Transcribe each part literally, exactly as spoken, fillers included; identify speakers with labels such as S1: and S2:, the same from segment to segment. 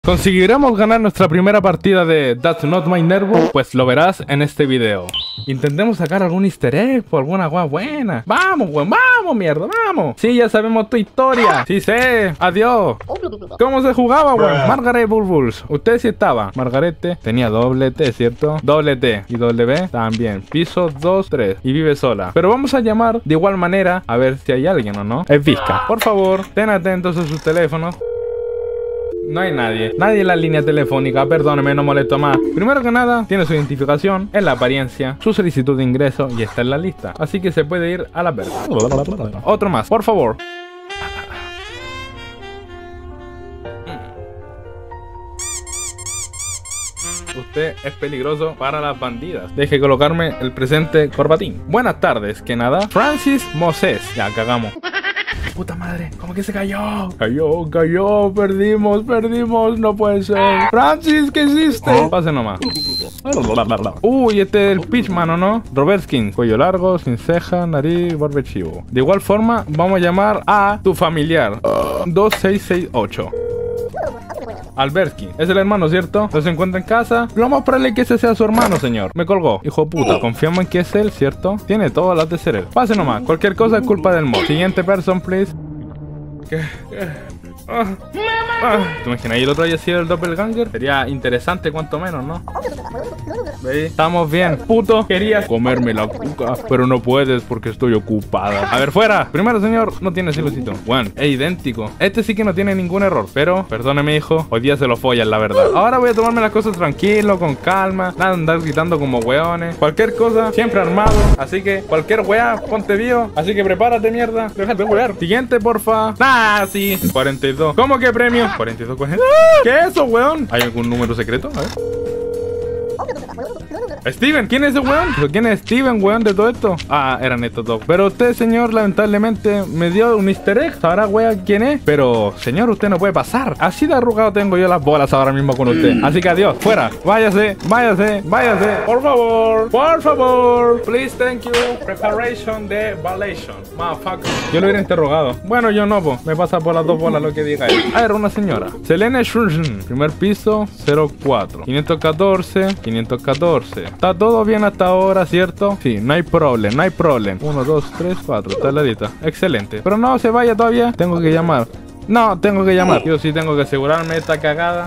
S1: ¿Conseguiremos ganar nuestra primera partida de That's Not My Nervo? Pues lo verás en este video. Intentemos sacar algún easter egg o alguna guay buena. Vamos, weón, vamos, mierda, vamos. Sí, ya sabemos tu historia. Sí sé, adiós. ¿Cómo se jugaba, weón? Margaret Bulbuls. Usted sí estaba. Margarete tenía doble T, ¿cierto? Doble T y W también. Piso dos, tres. Y vive sola. Pero vamos a llamar de igual manera a ver si hay alguien o no. Es Vizca. Por favor, ten atentos a sus teléfonos. No hay nadie, nadie en la línea telefónica, perdóneme, no molesto más. Primero que nada, tiene su identificación, en la apariencia, su solicitud de ingreso y está en la lista. Así que se puede ir a la verga. Otro más, por favor. Usted es peligroso para las bandidas. Deje colocarme el presente corbatín. Buenas tardes, que nada. Francis Moses. Ya, cagamos. Puta madre, ¿cómo que se cayó? Cayó, cayó, perdimos, perdimos, no puede ser. Francis, ¿qué hiciste? Pase nomás. Uy, este es el Pitchman, ¿o no? Robertkin, cuello largo, sin ceja, nariz, barbe chivo. De igual forma, vamos a llamar a tu familiar. dos seis seis ocho. Alberski, es el hermano, ¿cierto? No se encuentra en casa. Lo más probable es que ese sea su hermano, señor. Me colgó, hijo de puta. Confiamos en que es él, ¿cierto? Tiene todas las de ser él. Pase nomás, cualquier cosa es culpa del mod. Siguiente person, please. ¿Qué? ¿Qué? Ah, ah. ¿Te imaginas ahí el otro haya sido el doppelganger? Sería interesante cuanto menos, ¿no? ¿Veis? Estamos bien. Puto, querías comerme la cuca, pero no puedes porque estoy ocupada. A ver, fuera. Primero, señor, no tiene silosito. Bueno, es idéntico. Este sí que no tiene ningún error, pero, perdóneme, hijo, hoy día se lo follan, la verdad. Ahora voy a tomarme las cosas tranquilo, con calma. Nada de andar gritando como weones. Cualquier cosa, siempre armado. Así que, cualquier wea, ponte vivo. Así que prepárate, mierda. Déjate wear. Siguiente, porfa. Ah, sí. cuarenta y dos. ¿Cómo que premio? cuarenta y dos, cuarenta. ¿Qué es eso, weón? ¿Hay algún número secreto? A ver. Steven, ¿quién es ese weón? ¿Quién es Steven, weón, de todo esto? Ah, eran estos dos. Pero usted, señor, lamentablemente me dio un easter egg. Sabrá, weón, quién es. Pero, señor, usted no puede pasar. Así de arrugado tengo yo las bolas ahora mismo con usted. Así que adiós, fuera. Váyase, váyase, váyase. Por favor, por favor. Please, thank you. Preparation de violation. Motherfucker. Yo lo hubiera interrogado. Bueno, yo no, po. Me pasa por las dos bolas lo que diga él. A ver, una señora. Selene Shurgen. Primer piso, cero cuatro. quinientos catorce, quinientos catorce. Está todo bien hasta ahora, ¿cierto? Sí, no hay problema, no hay problema. uno, dos, tres, cuatro, está ladita. Excelente. Pero no se vaya todavía. Tengo que llamar. No, tengo que llamar. Yo sí tengo que asegurarme de esta cagada.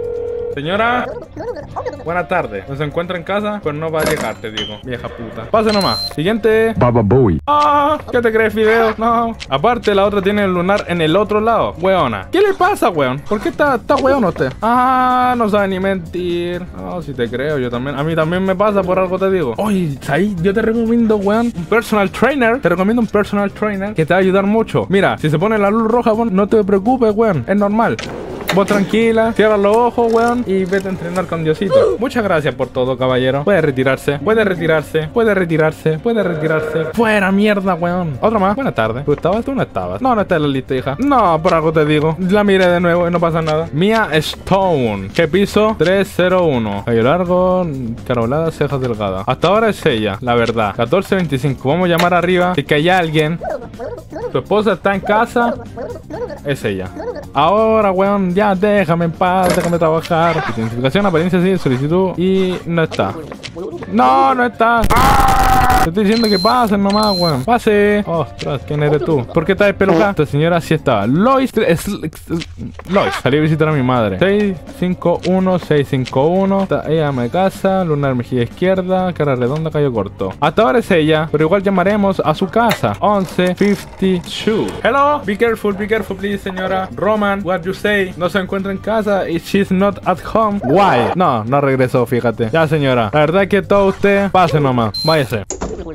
S1: Señora, buenas tardes. ¿No se encuentra en casa? Pues no va a llegar, te digo, vieja puta. Pase nomás. Siguiente.
S2: Baba Bowie.
S1: Ah, ¿qué te crees, Fideo? No. Aparte, la otra tiene el lunar en el otro lado. Weona. ¿Qué le pasa, weón? ¿Por qué está, está weón usted? Ah, no sabe ni mentir. No, si te creo, yo también. A mí también me pasa, por algo te digo. Oye, ahí yo te recomiendo, weón, un personal trainer. Te recomiendo un personal trainer que te va a ayudar mucho. Mira, si se pone la luz roja, weón, no te preocupes, weón. Es normal. Vos tranquila, cierra los ojos, weón, y vete a entrenar con Diosito. Muchas gracias por todo, caballero. Puede retirarse, puede retirarse, puede retirarse, puede retirarse. Fuera, mierda, weón. Otro más. Buenas tardes. ¿Tú estabas? ¿Tú no estabas? No, no está en la lista, hija. No, por algo te digo. La miré de nuevo y no pasa nada. Mia Stone. ¿Qué piso? tres cero uno. Cabello largo, carolada, cejas delgadas. Hasta ahora es ella, la verdad. catorce veinticinco. Vamos a llamar arriba. Si que hay alguien. Tu esposa está en casa. Es ella. Ahora, weón, ya déjame en paz, déjame trabajar. Identificación, apariencia, sí, solicitud. Y no está. No, no está. Te estoy diciendo que pasen nomás, weón. Pase. Ostras, ¿quién eres tú? ¿Por qué estás despelucada? Esta señora sí estaba. Lois. Es, Lois. Salí a visitar a mi madre. seis cinco uno, seis cinco uno. Ella ama de casa. Lunar mejilla izquierda. Cara redonda, cabello corto. Hasta ahora es ella. Pero igual llamaremos a su casa. once cincuenta y dos. Hello. Be careful, be careful, please, señora. Roman, what you say? No se encuentra en casa. Y she's not at home. Why? No, no regresó, fíjate. Ya, señora. La verdad es que todo usted. Pase nomás. Váyase.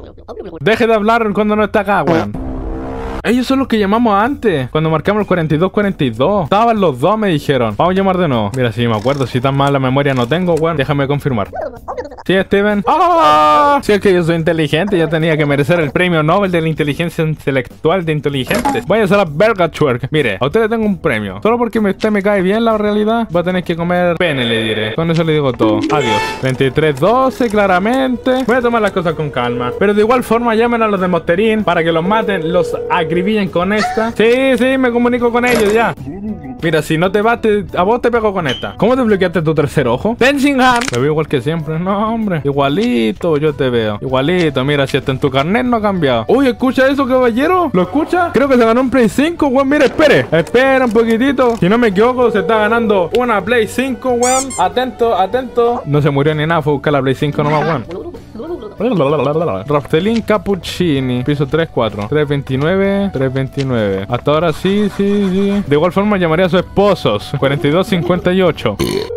S1: Deje de hablar cuando no está acá, weón. Ellos son los que llamamos antes, cuando marcamos el cuarenta y dos cuarenta y dos. Estaban los dos, me dijeron. Vamos a llamar de nuevo. Mira, si me acuerdo, si tan mala memoria no tengo, weón. Déjame confirmar. Sí, Steven. ¡Ah! Si es que yo soy inteligente, yo tenía que merecer el premio Nobel de la inteligencia intelectual de inteligentes. Váyase a la verga, twerk. Mire, a usted le tengo un premio. Solo porque usted me cae bien la realidad, va a tener que comer pene, le diré. Con eso le digo todo. Adiós. veintitrés doce, claramente. Voy a tomar las cosas con calma. Pero de igual forma, llamen a los de Monsterín para que los maten, los acribillen con esta. Sí, sí, me comunico con ellos ya. Mira, si no te vas, te, a vos te pego con esta. ¿Cómo te bloqueaste tu tercer ojo? Tenshinhan. Me veo igual que siempre. No, hombre. Igualito yo te veo. Igualito. Mira, si hasta en tu carnet no ha cambiado. Uy, ¿escucha eso, caballero? ¿Lo escucha? Creo que se ganó un Play cinco, weón. Mira, espere. Espera un poquitito. Si no me equivoco, se está ganando una Play cinco, weón. Atento, atento. No se murió ni nada. Fue a buscar la Play cinco nomás, weón. Raftelin Cappuccini. Piso tres cuatro. tres veintinueve. tres veintinueve. Hasta ahora sí, sí, sí. De igual forma llamaría a sus esposos. cuarenta y dos cincuenta y ocho.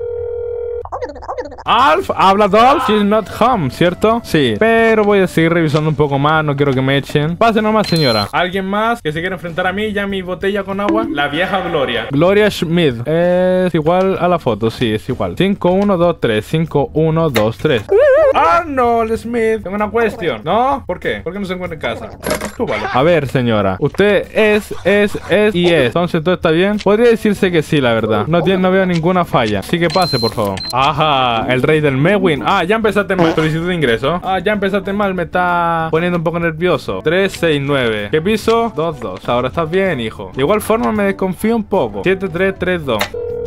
S1: Alf, habla Dolph, she's not home, ¿cierto? Sí, pero voy a seguir revisando un poco más, no quiero que me echen. Pase nomás, señora. ¿Alguien más que se quiera enfrentar a mí? Ya mi botella con agua. La vieja Gloria. Gloria Schmidt. Es igual a la foto, sí, es igual. cinco uno dos tres, cinco uno dos tres. Arnold Smith. Tengo una cuestión. ¿No? ¿Por qué? ¿Por qué no se encuentra en casa? Tú vale. A ver, señora. Usted es, es, es y es. Entonces, ¿todo está bien? Podría decirse que sí, la verdad. No, tiene, no veo ninguna falla. Así que pase, por favor. Ajá. El rey del Mewin. Ah, ya empezaste mal. Solicitud de ingreso. Ah, ya empezaste mal. Me está poniendo un poco nervioso. tres seis nueve. ¿Qué piso? dos dos. Ahora estás bien, hijo. De igual forma me desconfío un poco. siete tres tres dos.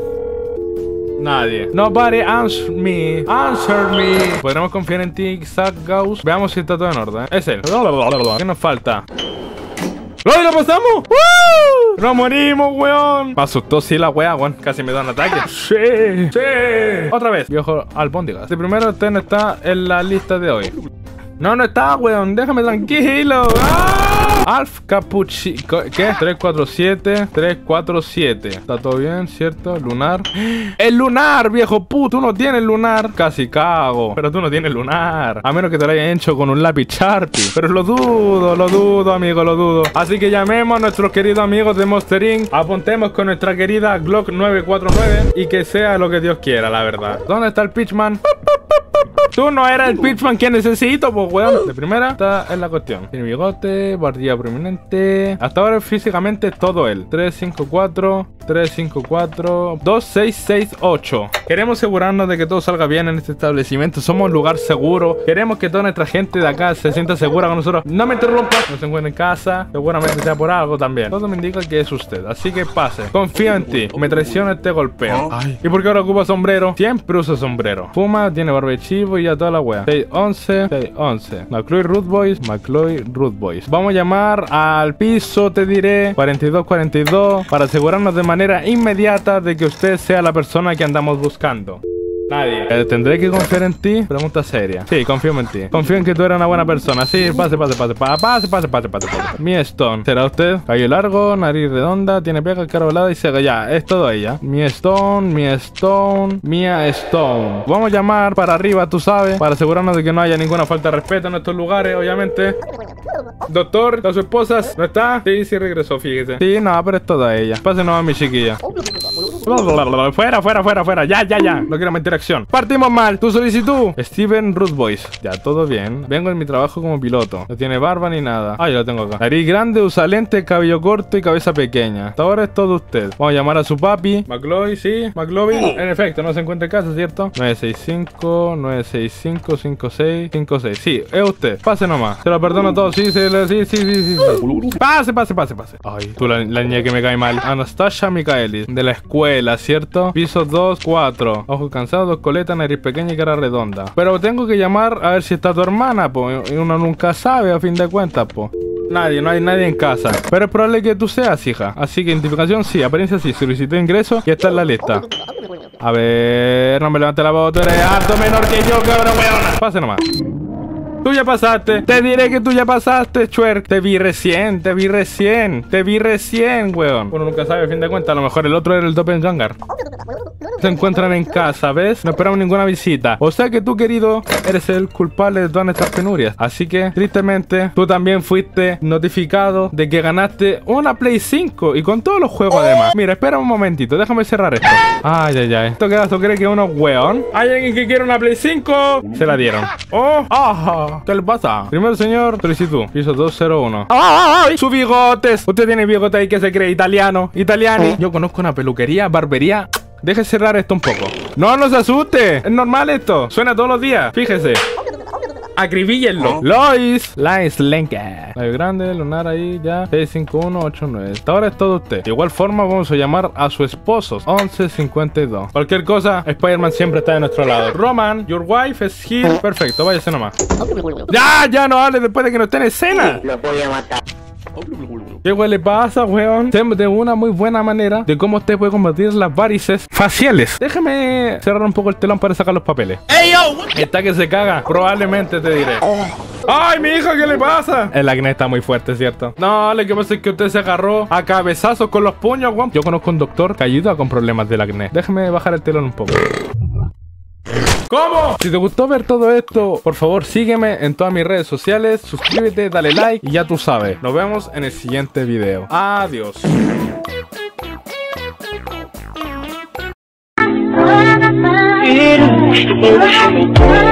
S1: Nadie. Nobody answer me. Answer me. ¿Podremos confiar en ti, Zach Gauss? Veamos si está todo en orden. Es él. ¿Qué nos falta? ¡Lo lo pasamos! ¡Woo! ¡Nos morimos, weón! Me asustó sí la wea, weón. Casi me da un ataque. ¡Sí! ¡Sí! Otra vez. Viejo albóndigas. El primero usted no está en la lista de hoy. No, no está, weón. Déjame tranquilo. ¡Ah! Alf Cappuccini. ¿Qué? tres cuatro siete. tres cuatro siete. Está todo bien, ¿cierto? Lunar. ¡El lunar, viejo puto! Tú no tienes lunar. Casi cago. Pero tú no tienes lunar. A menos que te lo hayan hecho con un lápiz Sharpie. Pero lo dudo, lo dudo, amigo, lo dudo. Así que llamemos a nuestros queridos amigos de Monsterín. Apuntemos con nuestra querida Glock nueve cuatro nueve. Y que sea lo que Dios quiera, la verdad. ¿Dónde está el Pitchman? Tú no eras el Pitchman que necesito, pues, weón. De primera, está en la cuestión. Tiene bigote, barbilla prominente. Hasta ahora físicamente es todo él. tres cinco cuatro, tres cinco cuatro, dos seis seis ocho. Queremos asegurarnos de que todo salga bien en este establecimiento. Somos un lugar seguro. Queremos que toda nuestra gente de acá se sienta segura con nosotros. No me interrumpa. No se encuentra en casa. Seguramente sea por algo también. Todo me indica que es usted. Así que pase. Confío en ti. Me traiciona, te golpeo. Ay. ¿Y por qué ahora ocupa sombrero? Siempre usa sombrero. Fuma, tiene barba de chivo y ya toda la wea. seis once, seis once. McCloy Root Boys, McCloy Root Boys. Vamos a llamar al piso, te diré, cuarenta y dos cuarenta y dos, para asegurarnos de manera inmediata de que usted sea la persona que andamos buscando. Nadie. Eh, ¿Tendré que confiar en ti? Pregunta seria. Sí, confío en ti. Confío en que tú eres una buena persona. Sí, pase, pase, pase, pase, pase, pase, pase, pase, pase. Mi Stone. ¿Será usted? Cabello largo, nariz redonda, tiene pega, cara volada y cega. Ya, es todo ella. Mi Stone, mi Stone, Mia Stone. Vamos a llamar para arriba, tú sabes, para asegurarnos de que no haya ninguna falta de respeto en estos lugares, obviamente. Doctor, ¿a su esposa no está? Sí, sí regresó, fíjese. Sí, no, pero es toda ella. Pásenos a mi chiquilla. Fuera, fuera, fuera, fuera. Ya, ya, ya. No quiero más interacción. Partimos mal. Tu solicitud. Steven Root Boys. Ya, todo bien. Vengo en mi trabajo como piloto. No tiene barba ni nada. Ah, yo lo tengo acá. Nariz grande, usa lentes, cabello corto y cabeza pequeña. Hasta ahora es todo usted. Vamos a llamar a su papi. McLoy, sí. McLovin. En efecto, no se encuentra en casa, ¿cierto? nueve seis cinco, nueve seis cinco, cinco seis, cinco seis. Sí, es usted. Pase nomás. Se lo perdono todo. Sí, sí, sí, sí, sí, sí. Pase, pase, pase, pase. Ay, tú la, la niña que me cae mal. Anastasia Michaelis. De la escuela, ¿cierto? Piso dos cuatro. Ojos cansados, dos coletas, nariz pequeña y cara redonda. Pero tengo que llamar a ver si está tu hermana, pues. Y uno nunca sabe, a fin de cuentas, pues. Nadie, no hay nadie en casa. Pero es probable que tú seas, hija. Así que identificación sí, apariencia sí. Solicitud de ingreso y está en la lista. A ver, no me levante la voz. Tú eres harto menor que yo, cabrón, weona. Pase nomás. Tú ya pasaste. Te diré que tú ya pasaste, Chuerk. Te vi recién, te vi recién. Te vi recién, weón. Uno nunca sabe, a fin de cuentas. A lo mejor el otro era el doppelganger. Se encuentran en casa, ¿ves? No esperamos ninguna visita. O sea que tú, querido, eres el culpable de todas nuestras penurias. Así que, tristemente, tú también fuiste notificado de que ganaste una Play cinco. Y con todos los juegos además. Mira, espera un momentito. Déjame cerrar esto. Ay, ay, ay. ¿Esto qué ¿Tú crees que es uno weón? ¿Hay alguien que quiere una Play cinco? Se la dieron. Oh, ah, ¿qué le pasa? Primero, señor, solicitud. Piso dos cero uno. ¡Ah! ¡Su bigotes! Usted tiene bigote ahí que se cree italiano. Italiani. Yo conozco una peluquería, barbería. Deje cerrar esto un poco. No, no se asuste. Es normal esto. Suena todos los días. Fíjese. Acribíllenlo. Lois. Lois Lenka. La grande, lunar ahí ya. seis cinco uno ocho nueve. Hasta ahora es todo usted. De igual forma vamos a llamar a su esposo. once cincuenta y dos. Cualquier cosa, Spider-Man siempre está de nuestro lado. Roman, your wife is here. Perfecto, váyase nomás. Ya, ya no hable después de que no esté en escena.
S2: Lo voy a matar.
S1: ¿Qué güey le pasa, weón? De una muy buena manera de cómo usted puede combatir las varices faciales. Déjame cerrar un poco el telón para sacar los papeles. ¡Ey, yo! Está que se caga. Probablemente te diré. ¡Ay, mi hija! ¿Qué le pasa? El acné está muy fuerte, ¿cierto? No, lo que pasa es que usted se agarró a cabezazos con los puños, weón. Yo conozco un doctor que ayuda con problemas del acné. Déjame bajar el telón un poco. ¿Cómo? Si te gustó ver todo esto, por favor sígueme en todas mis redes sociales, suscríbete, dale like y ya tú sabes. Nos vemos en el siguiente video. Adiós.
S2: Pero,